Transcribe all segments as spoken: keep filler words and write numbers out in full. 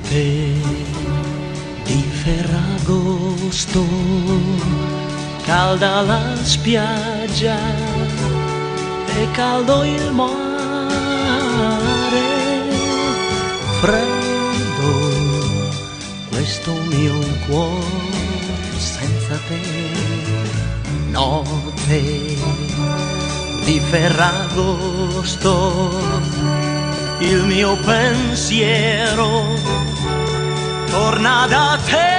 notte di Ferragosto, calda la spiaggia e caldo il mare, freddo questo mio cuore senza te. Notte di Ferragosto, il mio pensiero torna da te.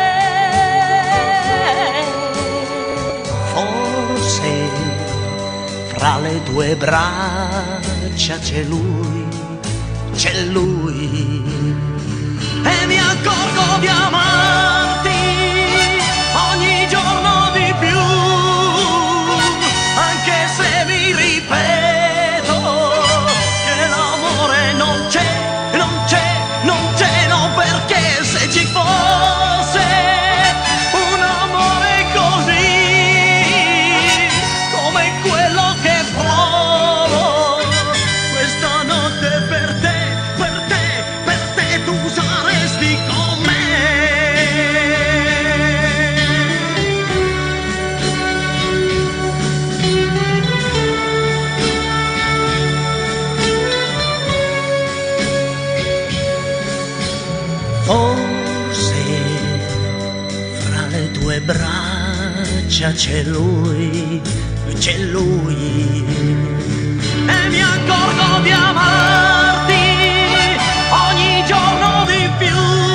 Forse fra le tue braccia c'è lui, c'è lui, e mi accorgo di amarti ogni giorno di più, anche se mi ripeto che l'amore non c'è, non c'è, non c'è, no, perché se ci fosse un amore così come quello che provo questa notte per te, per te, per te, tu saresti con me. Forse fra le tue braccia c'è lui, c'è lui, e mi accorgo di amarti ogni giorno di più,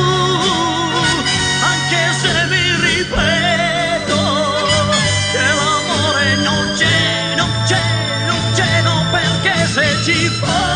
anche se mi ripeto che l'amore non c'è, non c'è, non c'è, no, perché se ci fosse